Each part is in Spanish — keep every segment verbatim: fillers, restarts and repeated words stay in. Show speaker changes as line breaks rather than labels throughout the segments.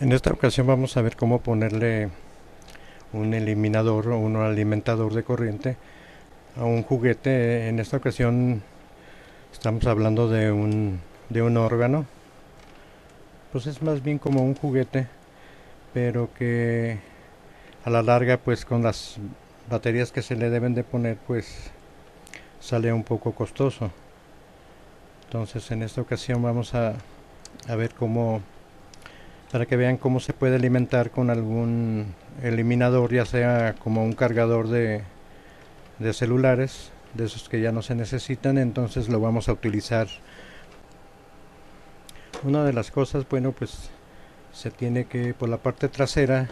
En esta ocasión vamos a ver cómo ponerle un eliminador o un alimentador de corriente a un juguete. En esta ocasión estamos hablando de un, de un órgano. Pues es más bien como un juguete, pero que a la larga, pues con las baterías que se le deben de poner, pues sale un poco costoso. Entonces en esta ocasión vamos a, a ver cómo, para que vean cómo se puede alimentar con algún eliminador, ya sea como un cargador de, de celulares, de esos que ya no se necesitan. Entonces lo vamos a utilizar. Una de las cosas, bueno, pues se tiene que, por la parte trasera,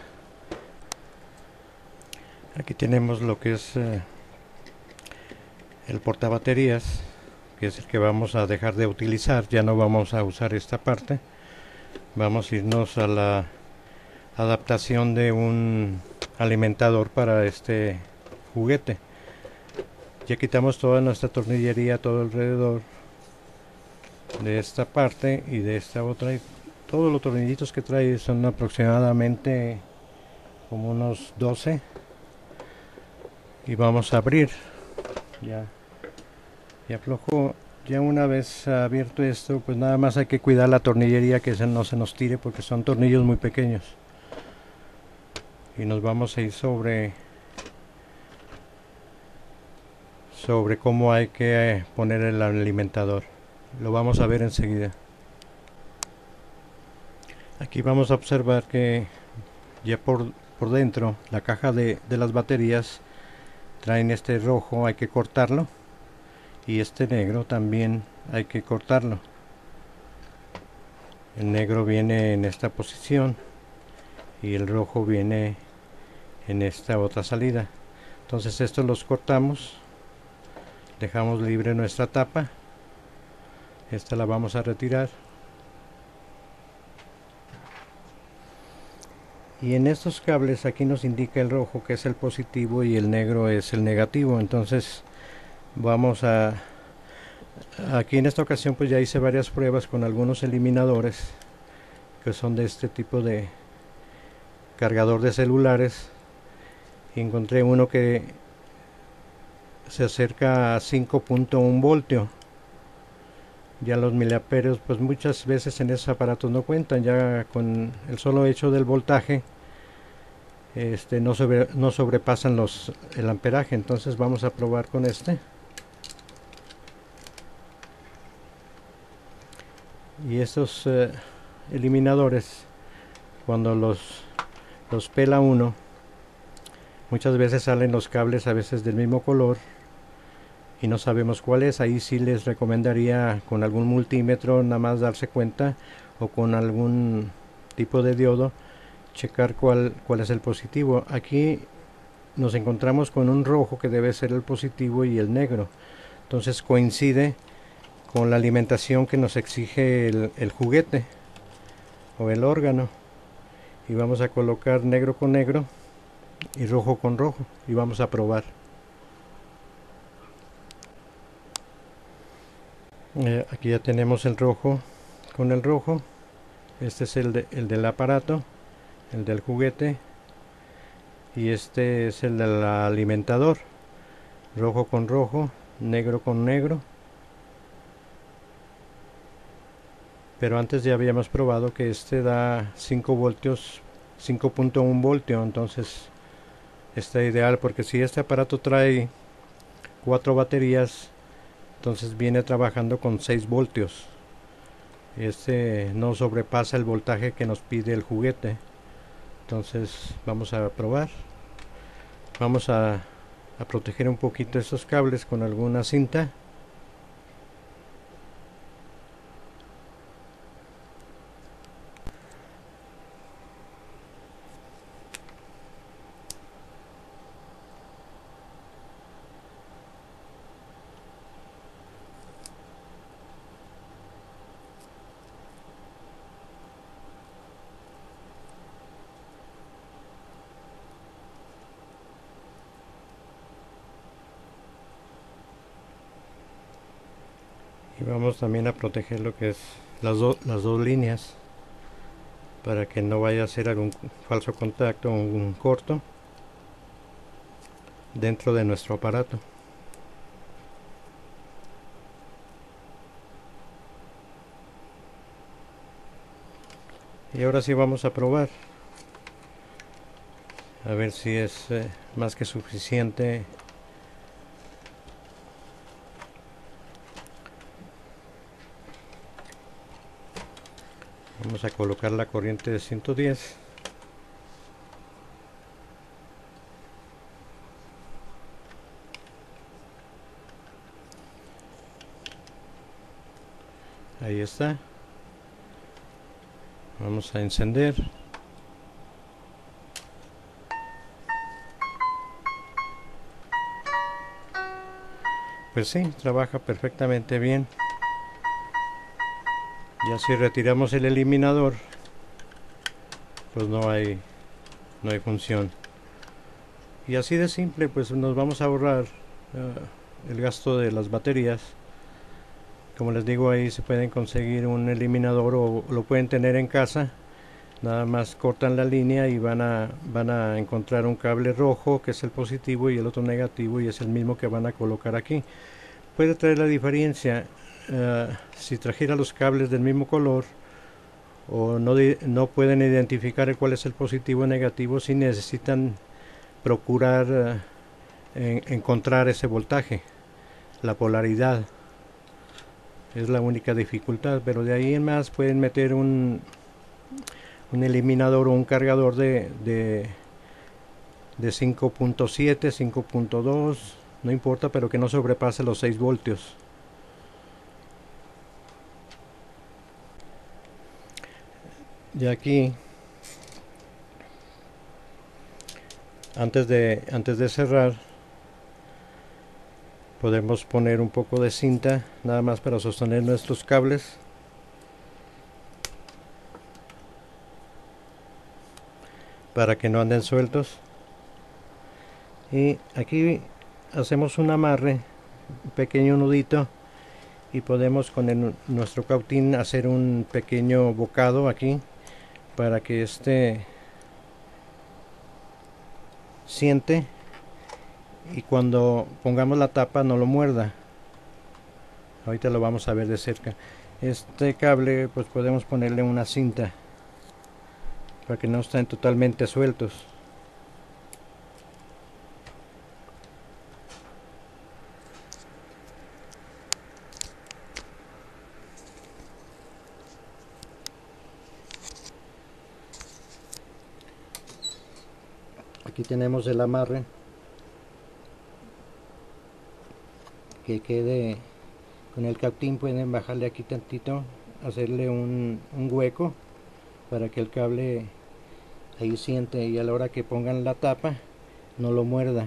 aquí tenemos lo que es eh, el portabaterías, que es el que vamos a dejar de utilizar. Ya no vamos a usar esta parte. Vamos a irnos a la adaptación de un alimentador para este juguete. Ya quitamos toda nuestra tornillería todo alrededor de esta parte y de esta otra. Todos los tornillitos que trae son aproximadamente como unos doce. Y vamos a abrir. Ya, ya aflojó. Ya una vez abierto esto, pues nada más hay que cuidar la tornillería, que no se nos tire, porque son tornillos muy pequeños. Y nos vamos a ir sobre sobre cómo hay que poner el alimentador. Lo vamos a ver enseguida. Aquí vamos a observar que ya por, por dentro la caja de, de las baterías traen este rojo, hay que cortarlo, y este negro también hay que cortarlo. El negro viene en esta posición y el rojo viene en esta otra salida. Entonces estos los cortamos, dejamos libre nuestra tapa. Esta la vamos a retirar. Y en estos cables aquí nos indica el rojo, que es el positivo, y el negro es el negativo. Entonces vamos a, aquí en esta ocasión pues ya hice varias pruebas con algunos eliminadores que son de este tipo de cargador de celulares, y encontré uno que se acerca a cinco punto uno voltio. Ya los miliamperios pues muchas veces en esos aparatos no cuentan. Ya con el solo hecho del voltaje este no, sobre, no sobrepasan los el amperaje. Entonces vamos a probar con este. Y estos eh, eliminadores, cuando los los pela uno, muchas veces salen los cables a veces del mismo color y no sabemos cuál es. Ahí sí les recomendaría con algún multímetro nada más darse cuenta, o con algún tipo de diodo checar cuál, cuál es el positivo. Aquí nos encontramos con un rojo que debe ser el positivo y el negro. Entonces coincide con la alimentación que nos exige el, el juguete o el órgano. Y vamos a colocar negro con negro y rojo con rojo y vamos a probar. Eh, aquí ya tenemos el rojo con el rojo. Este es el, de, el del aparato, el del juguete, y este es el del alimentador. Rojo con rojo, negro con negro. Pero antes ya habíamos probado que este da cinco voltios, cinco punto uno voltio. Entonces está ideal, porque si este aparato trae cuatro baterías, entonces viene trabajando con seis voltios. Este no sobrepasa el voltaje que nos pide el juguete. Entonces vamos a probar. Vamos a, a proteger un poquito estos cables con alguna cinta. Y vamos también a proteger lo que es las, do, las dos líneas. para que no vaya a ser algún falso contacto o un corto dentro de nuestro aparato. Y ahora sí vamos a probar a ver si es eh, más que suficiente. Vamos a colocar la corriente de ciento diez. Ahí está. Vamos a encender. Pues sí, trabaja perfectamente bien. Ya si retiramos el eliminador, pues no hay no hay función. Y así de simple, pues nos vamos a ahorrar uh, el gasto de las baterías. Como les digo, ahí se pueden conseguir un eliminador o lo pueden tener en casa. Nada más cortan la línea y van a van a encontrar un cable rojo, que es el positivo, y el otro negativo, y es el mismo que van a colocar aquí. Puede traer la diferencia uh, si trajera los cables del mismo color, o no, no pueden identificar cuál es el positivo o negativo, si necesitan procurar uh, en, encontrar ese voltaje, la polaridad. Es la única dificultad, pero de ahí en más pueden meter un, un eliminador o un cargador de, de, de cinco punto siete, cinco punto dos, no importa, pero que no sobrepase los seis voltios. Y aquí, antes de, antes de cerrar, podemos poner un poco de cinta, nada más para sostener nuestros cables. Para que no anden sueltos. Y aquí hacemos un amarre, un pequeño nudito, y podemos con el, nuestro cautín hacer un pequeño bocado aquí para que este siente y cuando pongamos la tapa no lo muerda. Ahorita lo vamos a ver de cerca. Este cable pues podemos ponerle una cinta para que no estén totalmente sueltos. Aquí tenemos el amarre, que quede con el cautín. Pueden bajarle aquí tantito, hacerle un, un hueco para que el cable ahí siente, y a la hora que pongan la tapa no lo muerda.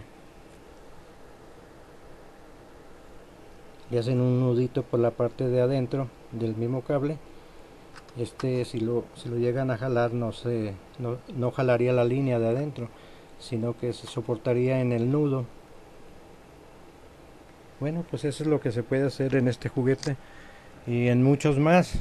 Y hacen un nudito por la parte de adentro del mismo cable. Este si lo, si lo llegan a jalar no, se, no, no jalaría la línea de adentro, sino que se soportaría en el nudo. Bueno, pues eso es lo que se puede hacer en este juguete y en muchos más.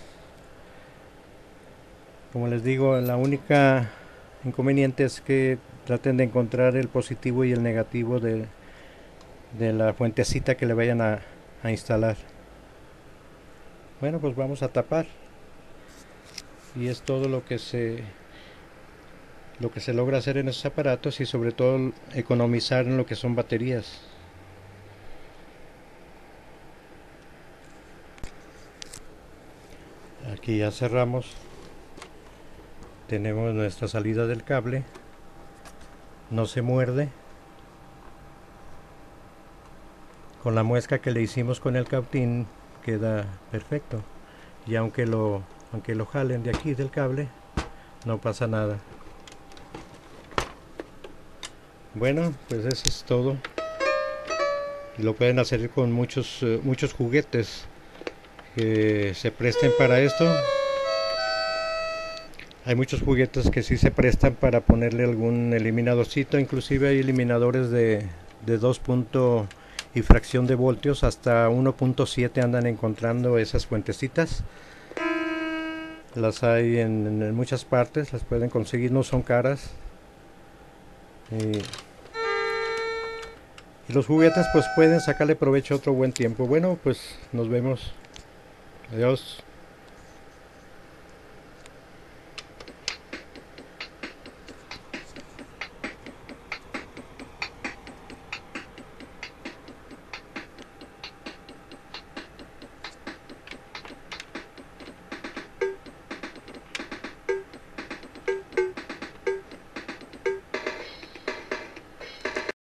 Como les digo, la única inconveniente es que traten de encontrar el positivo y el negativo de, de la fuentecita que le vayan a, a instalar. Bueno, pues vamos a tapar, y es todo lo que se lo que se logra hacer en estos aparatos, y sobre todo economizar en lo que son baterías. Aquí ya cerramos, tenemos nuestra salida del cable, no se muerde. Con la muesca que le hicimos con el cautín queda perfecto, y aunque lo aunque lo jalen de aquí del cable no pasa nada. Bueno, pues eso es todo. Lo pueden hacer con muchos uh, muchos juguetes que se presten para esto. Hay muchos juguetes que sí se prestan para ponerle algún eliminadorcito, inclusive hay eliminadores de, de dos puntos y fracción de voltios, hasta uno punto siete andan encontrando esas fuentecitas. Las hay en, en muchas partes, las pueden conseguir, no son caras. Y, y los juguetes pues pueden sacarle provecho otro buen tiempo. Bueno, pues nos vemos. Adiós.